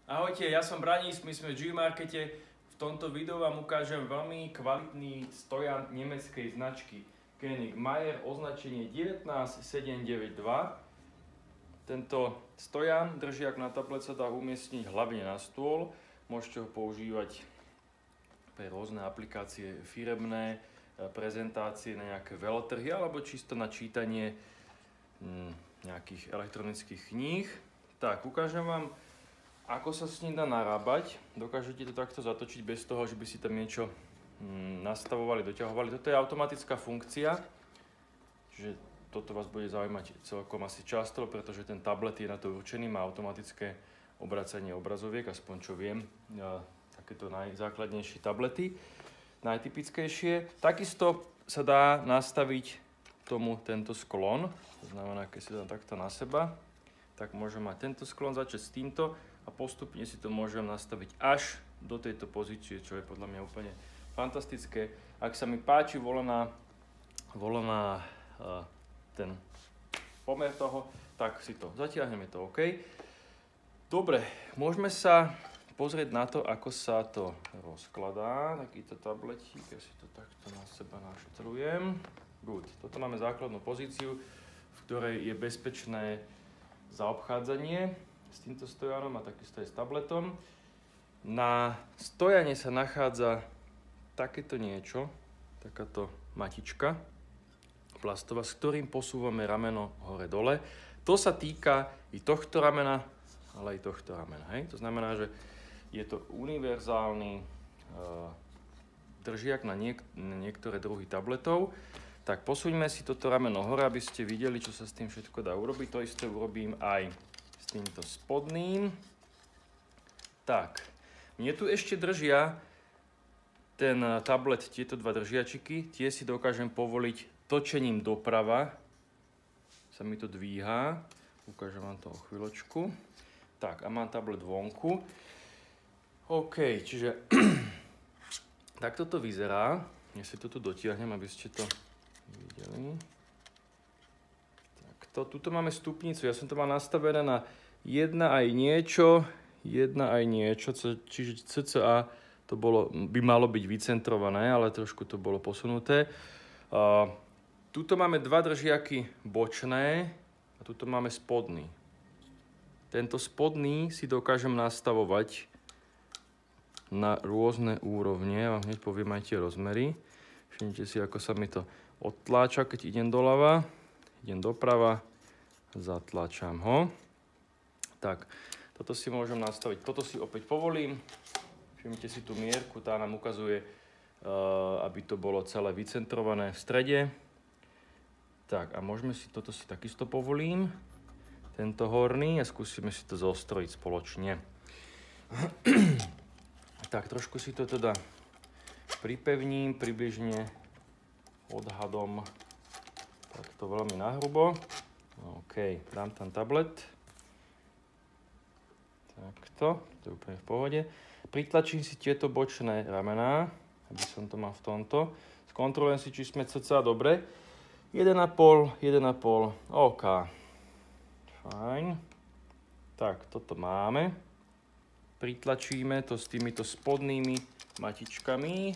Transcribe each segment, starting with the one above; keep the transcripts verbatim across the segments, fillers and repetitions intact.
Ahojte, ja som Branis, my sme v G-Markete. V tomto videu vám ukážem veľmi kvalitný stojan nemeckej značky Koenig Mayer, označenie devätnásť sedem deväť dva. Tento stojan, držiak na tablet sa dá umiestniť hlavne na stôl. Môžete ho používať pre rôzne aplikácie firemné, prezentácie na nejaké veľtrhy alebo čisto na čítanie nejakých elektronických kníh. Tak, ukážem vám, ako sa s ním dá narábať. Dokážete to takto zatočiť bez toho, že by si tam niečo nastavovali, doťahovali. Toto je automatická funkcia, čiže toto vás bude zaujímať celkom asi často, pretože ten tablet je na to určený, má automatické obracanie obrazoviek, aspoň čo viem, takéto najzákladnejšie tablety, najtypickejšie. Takisto sa dá nastaviť tomu tento sklon, to znamená, keď si dám takto na seba, tak môžem mať tento sklon, začať s týmto a postupne si to môžem nastaviť až do tejto pozície, čo je podľa mňa úplne fantastické. Ak sa mi páči volená, volená uh, ten pomer toho, tak si to zatiahneme to OK. Dobre, môžeme sa pozrieť na to, ako sa to rozkladá. Takýto tabletík, ja si to takto na seba naštrujem. Good. Toto máme základnú pozíciu, v ktorej je bezpečné zaobchádzanie s týmto stojanom a takisto aj s tabletom. Na stojane sa nachádza takéto niečo, takáto matička plastová, s ktorým posúvame rameno hore-dole. To sa týka i tohto ramena, ale aj tohto ramena. Hej? To znamená, že je to univerzálny e, držiak na, niek na niektoré druhy tabletov. Tak posuňme si toto rameno hore, aby ste videli, čo sa s tým všetko dá urobiť. To isté urobím aj s týmto spodným. Tak, mne tu ešte držia ten tablet, tieto dva držiačiky. Tie si dokážem povoliť točením doprava. Sa mi to dvíha. Ukážem vám to o chvíľočku. Tak, a mám tablet vonku. OK, čiže takto to vyzerá. Ja si to tu dotiahnem, aby ste to videli. Takto, tuto máme stupnicu. Ja som to mal nastavené na jedna aj niečo, jedna aj niečo, čiže cca to bolo, by malo byť vycentrované, ale trošku to bolo posunuté. Uh, tuto máme dva držiaky bočné a tuto máme spodný. Tento spodný si dokážem nastavovať na rôzne úrovne. Ja vám hneď poviem aj tie rozmery. Všimnite si, ako sa mi to odtláča, keď idem doľava, idem doprava, zatlačam ho. Tak, toto si môžem nastaviť, toto si opäť povolím. Všimnite si tú mierku, tá nám ukazuje, uh, aby to bolo celé vycentrované v strede. Tak, a môžeme si, toto si takisto povolím, tento horný, a skúsime si to zostrojiť spoločne. Tak, trošku si to teda pripevním, približne odhadom takto veľmi nahrubo. OK, dám tam tablet. Takto, to je úplne v pohode. Pritlačím si tieto bočné ramená, aby som to mal v tomto. Skontrolujem si, či sme cca dobre. jeden a pol, jeden a pol, OK. Fajn. Tak, toto máme. Pritlačíme to s týmito spodnými matičkami.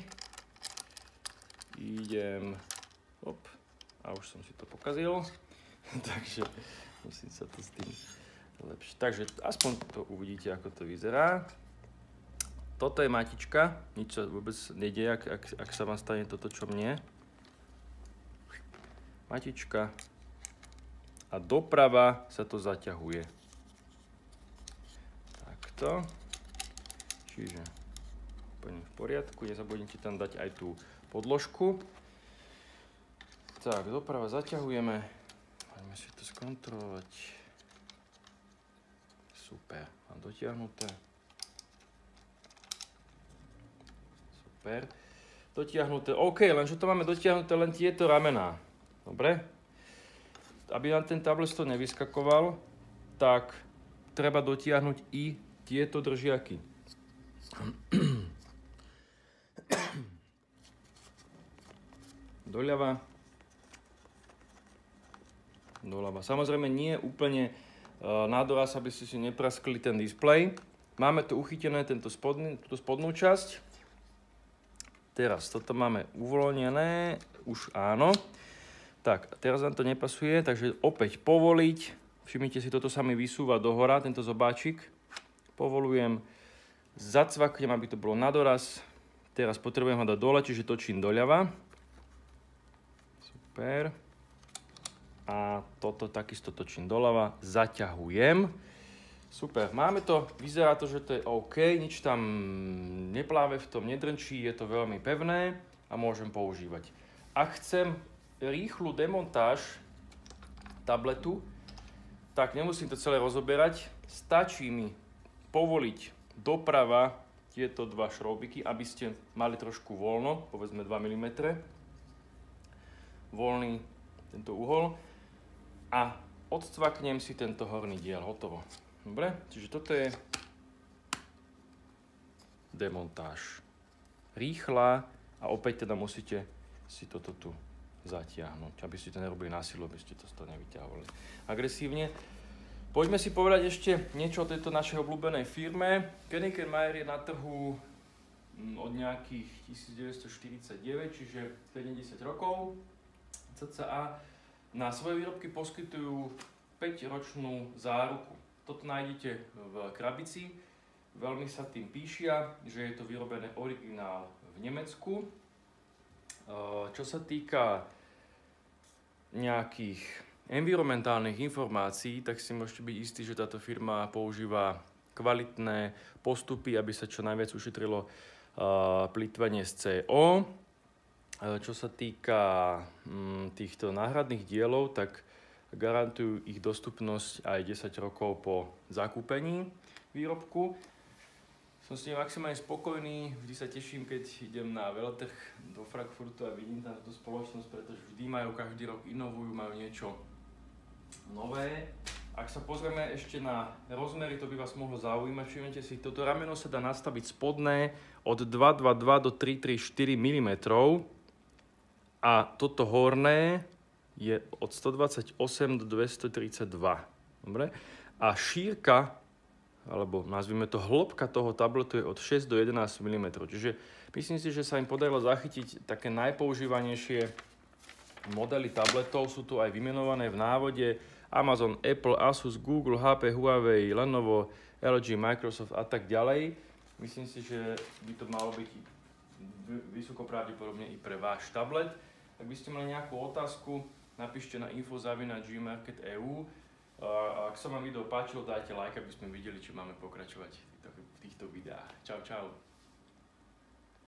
Idem, op, a už som si to pokazil, takže musím sa to s tým lepšie. Takže aspoň to uvidíte, ako to vyzerá. Toto je matička, nič sa vôbec nedieje, ak, ak, ak sa vám stane toto, čo mne. Matička a doprava sa to zaťahuje. Takto. Čiže úplne v poriadku, nezabudnite tam dať aj tú podložku. Tak, doprava zaťahujeme. Poďme si to skontrolovať. Super, mám dotiahnuté. Super. Dotiahnuté, OK, lenže to máme dotiahnuté len tieto ramená. Dobre? Aby nám ten tablet to nevyskakoval, tak treba dotiahnuť i tieto držiaky. Doľava, doľava. Samozrejme nie úplne uh, na doraz, aby ste si nepraskli ten displej. Máme tu uchytené tento spodný, túto spodnú časť. Teraz toto máme uvoľnené, už áno. Tak, teraz nám to nepasuje, takže opäť povoliť. Všimnite si, toto sa mi vysúva dohora, tento zobáčik. Povolujem, zacvaknem, aby to bolo na doraz. Teraz potrebujem ho dať dole, čiže točím doľava. Super. A toto takisto točím doľava, zaťahujem. Super, máme to, vyzerá to, že to je OK, nič tam nepláve v tom, nedrnčí, je to veľmi pevné a môžem používať. Ak chcem rýchlu demontáž tabletu, tak nemusím to celé rozoberať, stačí mi povoliť doprava tieto dva šroubiky, aby ste mali trošku voľno, povedzme dva milimetre, voľný tento uhol a odcvaknem si tento horný diel, hotovo. Dobre, čiže toto je demontáž. Rýchla a opäť teda musíte si toto tu zatiahnuť, aby ste to nerobili na silu, aby ste to z toho nevyťahovali agresívne. Poďme si povedať ešte niečo o tejto našej obľúbenej firme. Koenig and Mayer je na trhu od nejakých devätnásťstoštyridsaťdeväť, čiže sedemdesiat rokov cca. Na svoje výrobky poskytujú päťročnú záruku. Toto nájdete v krabici, veľmi sa tým píšia, že je to vyrobené originál v Nemecku. Čo sa týka nejakých environmentálnych informácií, tak si môžete byť istí, že táto firma používa kvalitné postupy, aby sa čo najviac ušetrilo plytvanie z cé ó. Čo sa týka týchto náhradných dielov, tak garantujú ich dostupnosť aj desať rokov po zakúpení výrobku. Som s tým maximálne spokojný, vždy sa teším, keď idem na veletrh do Frankfurtu a vidím tam túto spoločnosť, pretože vždy majú, každý rok inovujú, majú niečo nové. Ak sa pozrieme ešte na rozmery, to by vás mohlo zaujímať, všimnite si, toto rameno sa dá nastaviť spodné od dva celé dvadsaťdva do tri celé tridsaťštyri milimetra a toto horné je od stodvadsaťosem do dvestotridsaťdva. Dobre? A šírka, alebo nazvime to hĺbka toho tabletu je od šesť do jedenásť milimetrov. Čiže myslím si, že sa im podarilo zachytiť také najpoužívanejšie modely tabletov. Sú tu aj vymenované v návode Amazon, Apple, Asus, Google, há pé, Huawei, Lenovo, el gé, Microsoft a tak ďalej. Myslím si, že by to malo byť vysoko pravdepodobne i pre váš tablet. Ak by ste mali nejakú otázku, napíšte na info zavináč gé market bodka e u. A ak sa vám video páčilo, dajte like, aby sme videli, či máme pokračovať v týchto videách. Čau, čau.